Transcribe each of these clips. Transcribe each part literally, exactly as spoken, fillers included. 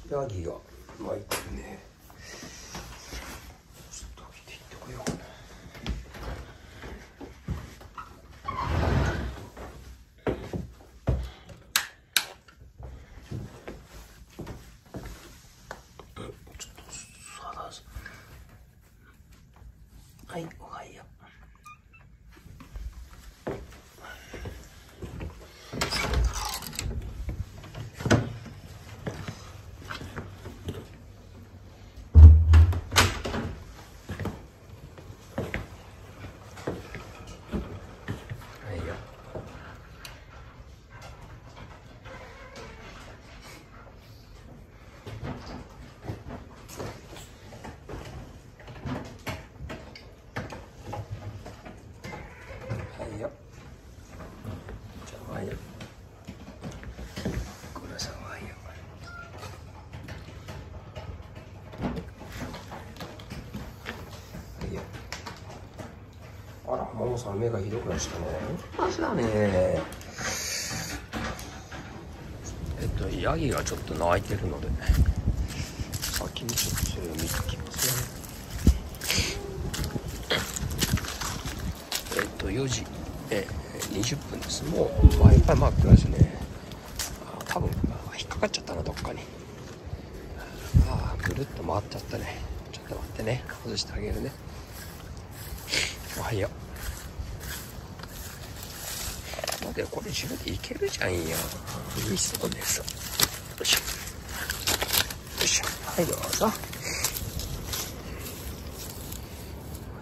ヤギが巻いてるね。ちょっと開けていってこようかな。ちょっと探す。はい、おはよう。あら、ももさん目がひどくなっちゃったね。マジだね。えっとヤギがちょっと鳴いてるので、先にちょっとそれを見てきますね。えっとよじえにじゅっぷんです。もう Wi-Fi マークですね。あ、多分引っかかっちゃったな、どっかに。ああ、ぐるっと回っちゃったね。ちょっと待ってね、外してあげるね。おはよう。待てよ、これ自分でいけるじゃんよ。いいそうです。よいしょ。よいしょ。はい、どうぞ。はい。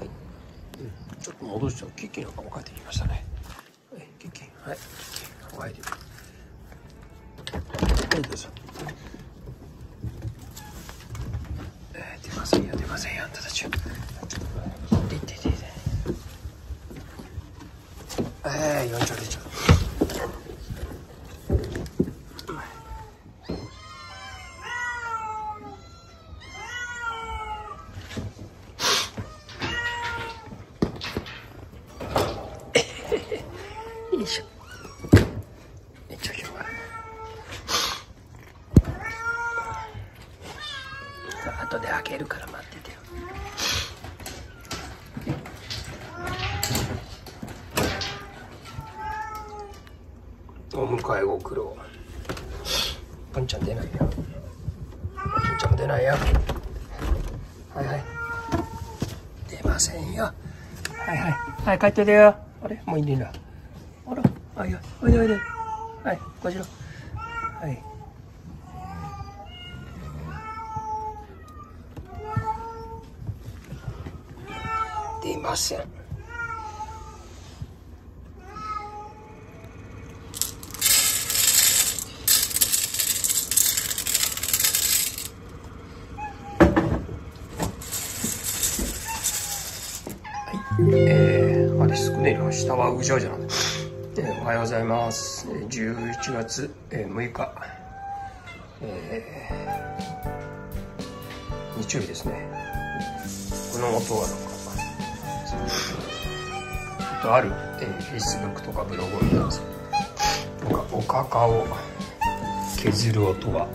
うん、ちょっと戻しちゃう。キッキーなんかも帰ってきましたね。はい、キッキー。はい、キッキー。お入り。はい、どうぞ。えー、出ませんよ、出ませんよ、あんたたちは。えー、よんちょう出ちゃう。よいしょ。めっちゃ広がる。さあ、後で開けるから待っててよ。お迎えご苦労。ポンちゃん出ないよ。ポンちゃんも出ないよ。はいはい。出ませんよ。はいはい。はい、帰って出よ。あれ、もういいんだ。あら、あ、いや、おいでおいで。はい、こちら。はい。出ません。えー、アリスクネイルは下はうじゃうじゃなんで、えー、おはようございます。じゅういちがつむいか、えー、日曜日ですね。この音はなんかとある、えー、Facebook とかブログを見たんですけど、なんかおかかを削る音が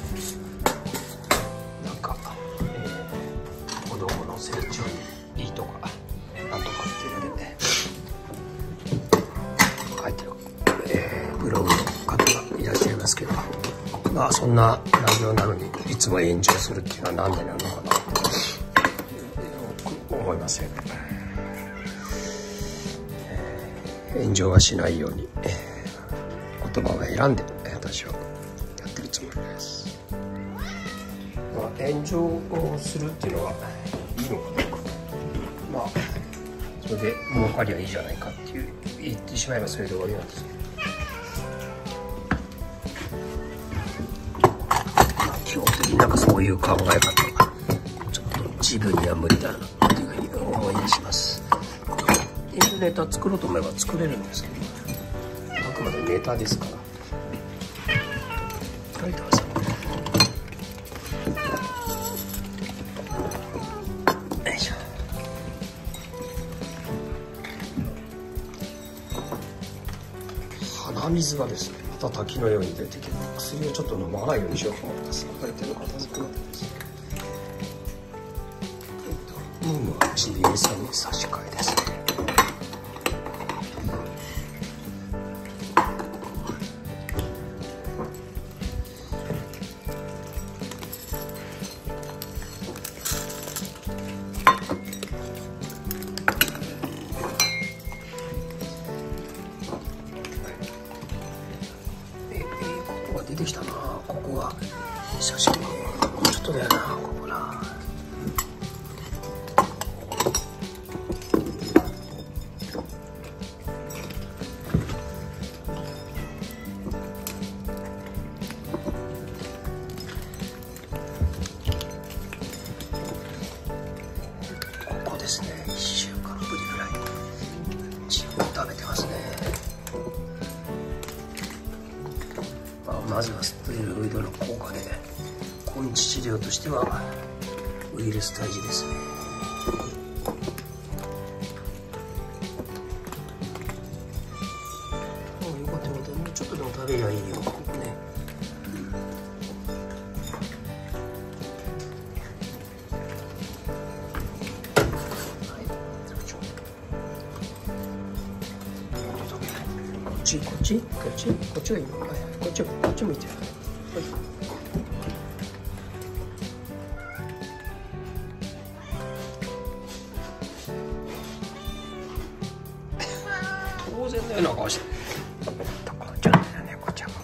なんか、えー、子供の成長にいいとかなんとかっていうので書いてる、えー、ブログの方がいらっしゃいますけど、まあそんな内容なのにいつも炎上するっていうのは何でなのかなって思いません。えー、炎上はしないように、えー、言葉を選んで私はやってるつもりです。まあ、炎上をするっていうのはいいのかどうか、まあそれで儲かりゃいいじゃないかっていう言ってしまえばそれで終わりなんですけど、まあ、基本的になんかそういう考え方がちょっと自分には無理だなっていうふうに思い出します。インターネットは作ろうと思えば作れるんですけど、あくまでネタですから。はい、どうぞ。よいしょ。鼻水がですね、また滝のように出てきて、薬をちょっと飲まないようにしようと思ってます。書いてるの片付けます。えっとムームはちびみさんに差し替えですね。出てきたな、ここが写真もうちょっとだよな、ここな。ここですね、いっしゅうかんぶりぐらい自分食べてますね。まずはステロイドの効果で根治治療としてはウイルス退治ですね。ああ、よかったよかった。もうちょっとでも食べりゃいいよ、ここね。はい、こっちこっちこっちこっちがいいの。はい、こっちこっち向いてる。はい。当然だよな顔して。こっちゃんだよね、こっちゃん。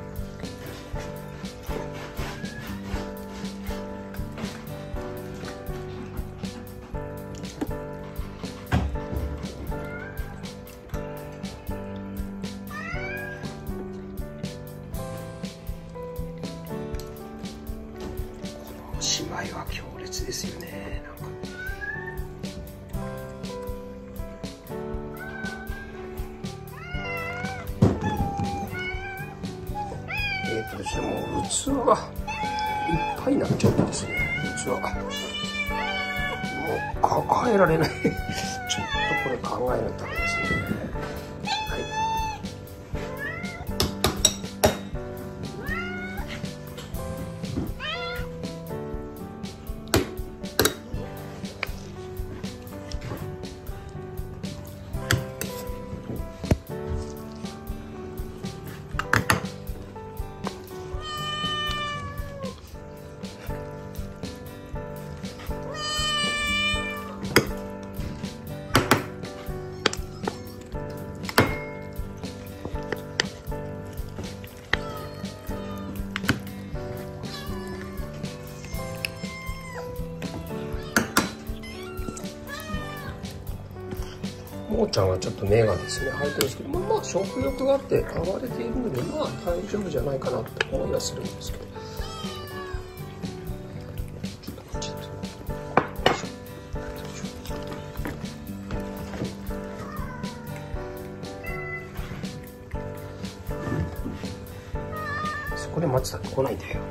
姉妹は強烈ですよね。なんかえっとですね、もう器がいっぱいになっちゃってですね、器がもう抱えられない。ちょっとこれ考えないとダメですね。はい。もーちゃんはちょっと目がですね、入ってるんですけど、まあまあ食欲があって暴れているので、まあ大丈夫じゃないかなって思いはするんですけど。ちょっとこっちと。そこで待ってたら来ないんだよ。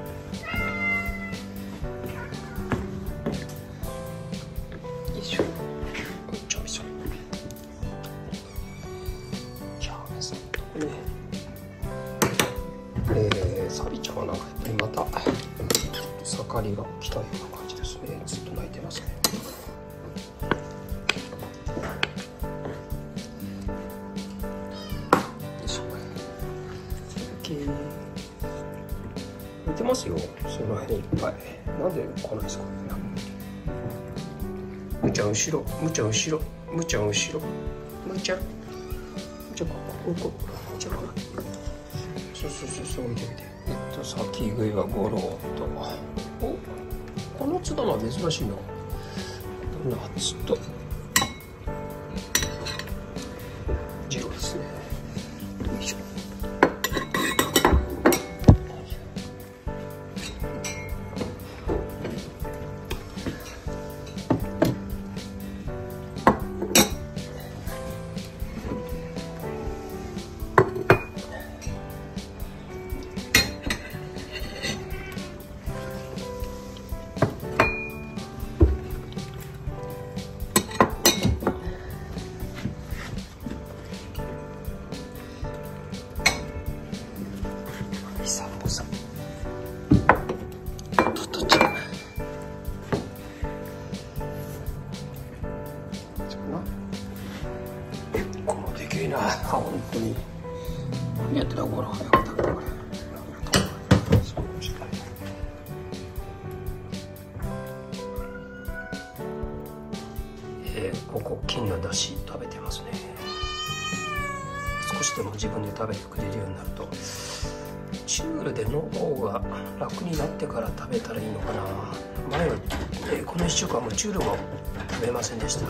よいしょ。ちょみそ。ね、えー、サリちゃんはなんかやっぱりまたちょっと盛りが来たような感じですね。ずっと泣いてますね。よいしょ。見てますよ、その辺いっぱい。なんで来ないですか。むちゃん後ろ、むちゃん後ろ、むちゃん後ろ、むちゃん。じゃあここここ。じゃあそうそうそうそう、見て見て。えっと先食いはゴローと。お、このツダは珍しいな。夏とジローですね。よいしょ。 本当に何やってたらご飯早く食べたからえー、ここ金のだし食べてますね。少しでも自分で食べてくれるようになるとチュールでの方が楽になってから食べたらいいのかな。前は、えー、このいっしゅうかんもチュールも食べませんでした。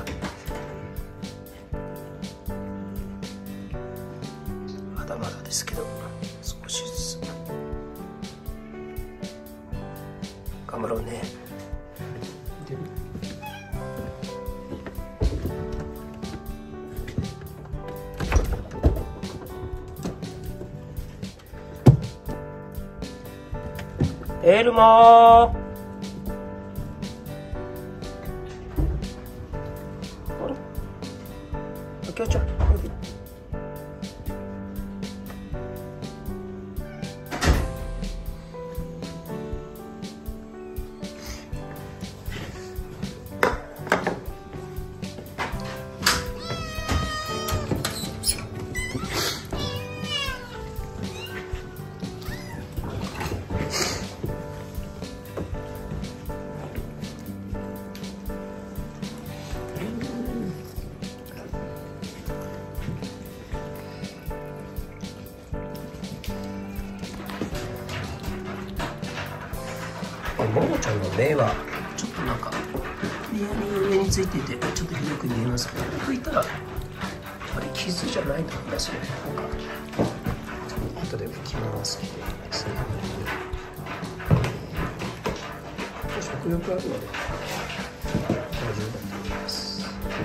まだまだですけど少しずつ頑張ろうね。エルマー、あれあきゃちゃんももちゃんの目はちょっとなんか上についていてちょっとひどく見えますけど、拭いたらあれ傷じゃないと思いますよ。なんか後で拭きますけどですね。食欲あるので大丈夫だと思います。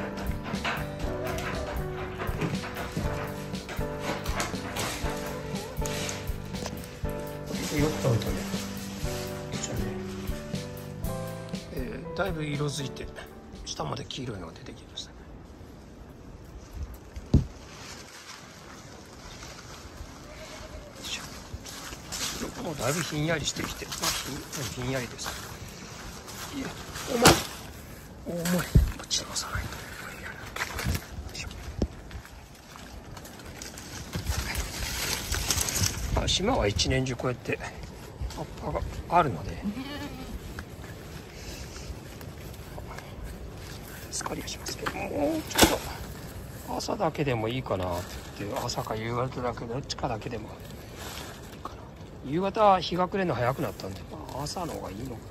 よく取るとね、だいぶ色づいて下まで黄色いのが出てきましたね。もうだいぶひんやりしてきて、まあ、ひん、ひんやりです。いや、重い重い、こっち直さないと。あ、島は一年中こうやって葉っぱがあるのでスカリはしますけど、もうちょっと朝だけでもいいかなって言って、朝か夕方だけどっちかだけでもいいかな。夕方は日が暮れるの早くなったんで、まあ、朝の方がいいのかなって。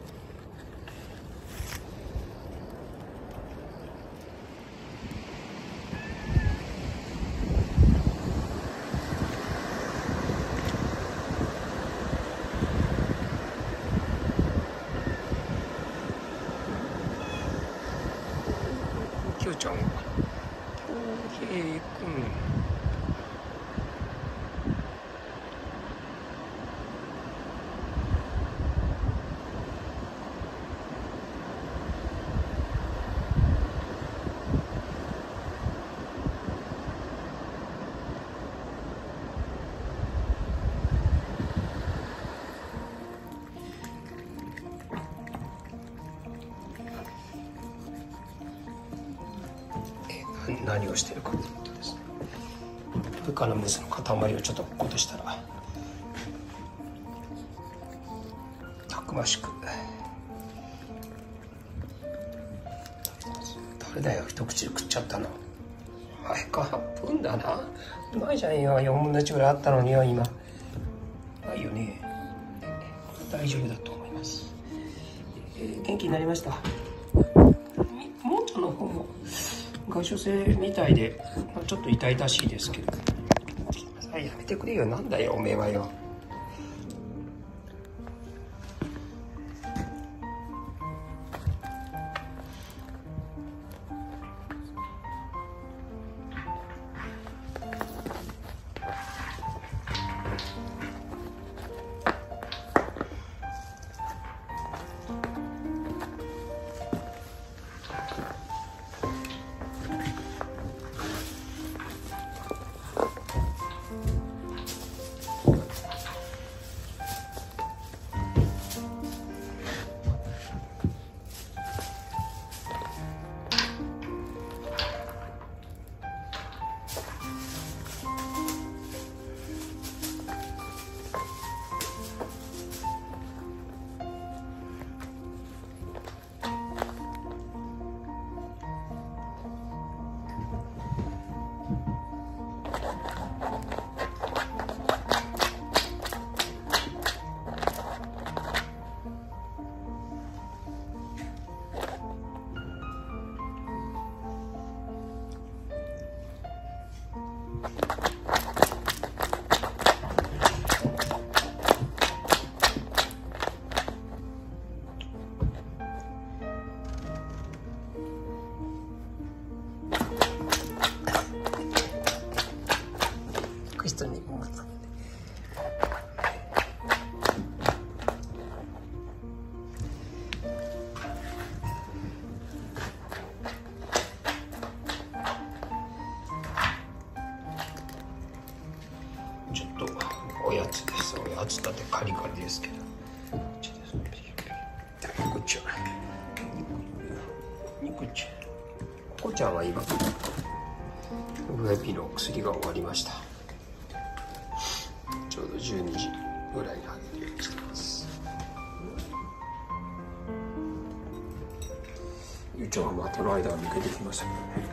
きょうちゃん、恭平くん。何をしているかというとですね、部下のムスの塊をちょっと落としたらたくましく誰だよ一口で食っちゃったの。あれか分だな、うまいじゃんよ。よんぶんのいちぐらいあったのによ今。まあいいよね、大丈夫だと思います。えー、元気になりました。ももちゃんの方も外傷性みたいで、まあ、ちょっと痛々しいですけど、やめてくれよ。なんだよおめえはよ。 く人にもつけて。ちょっとおやつです。おやつだってカリカリですけど。肉ちゃん。肉ちゃん。ここちゃんは今 ブイアイピー の薬が終わりました。ちょうどじゅうにじぐらいにあげるようにしてます。ゆうちゃんは待ての間は抜けてきましたけどね。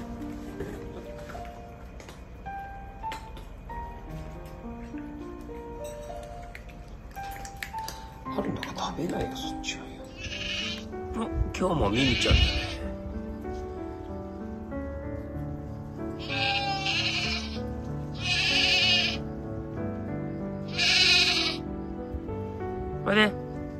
春菜が食べないよ、そっちはよ。今日もミミちゃんだね。これで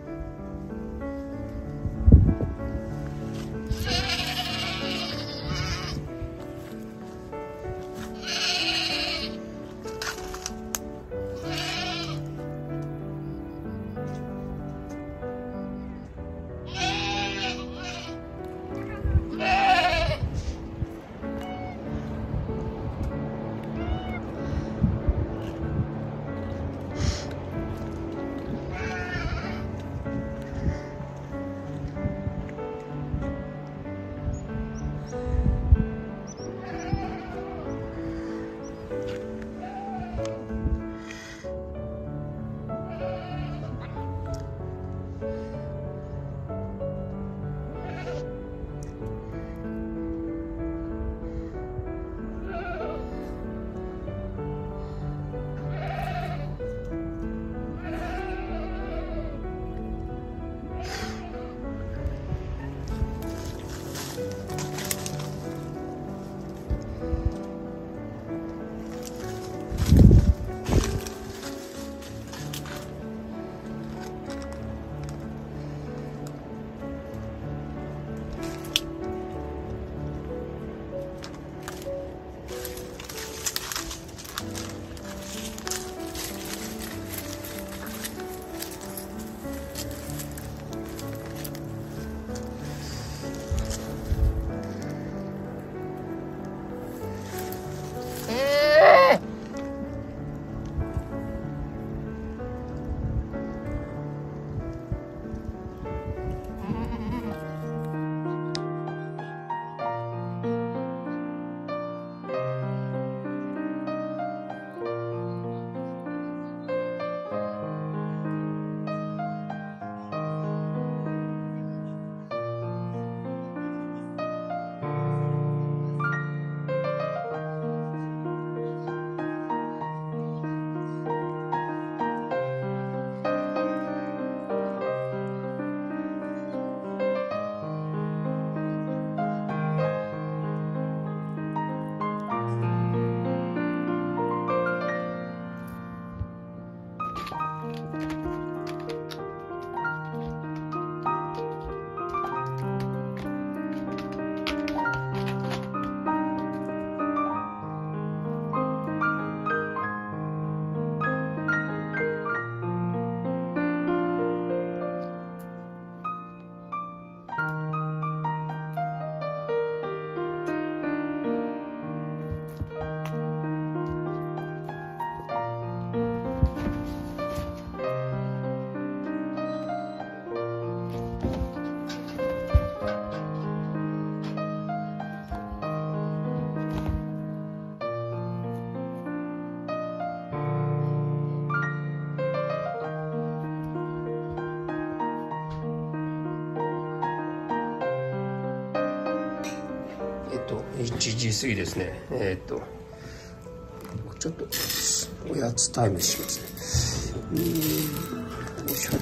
いちじ過ぎですね。えー、っとちょっとおやつタイムしますね。うーん、よいし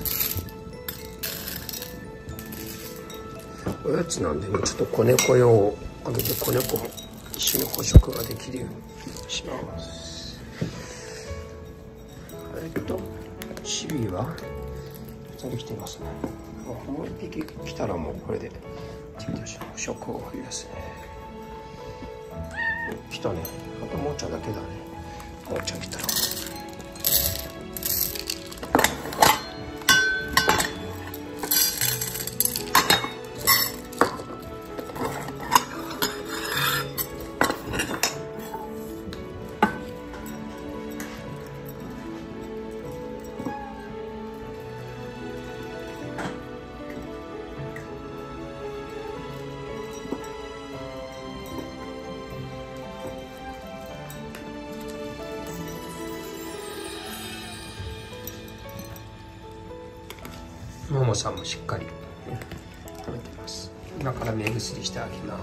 ょ。おやつなんで、ね、ちょっと子猫用をあげて、子猫も一緒に捕食ができるようにします。えっとチビはふたり来てますね。もう一匹来たらもうこれで捕食を増やすね。来たね。あともうちょいだけだね。 もうちょいとろ。ももさんもしっかり食べてます。今から目薬してあげます。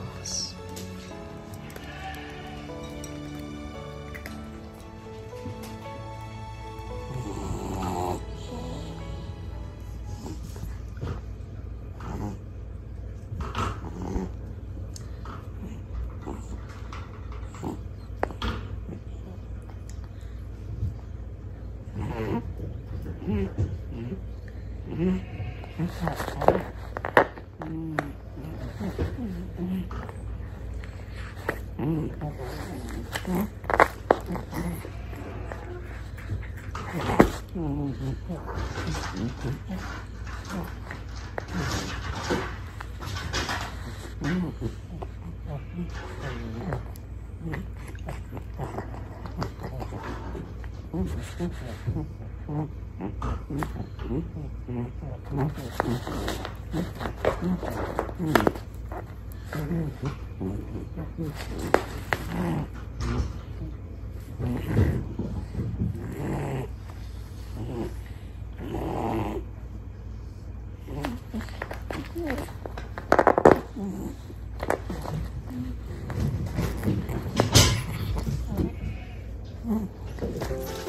うん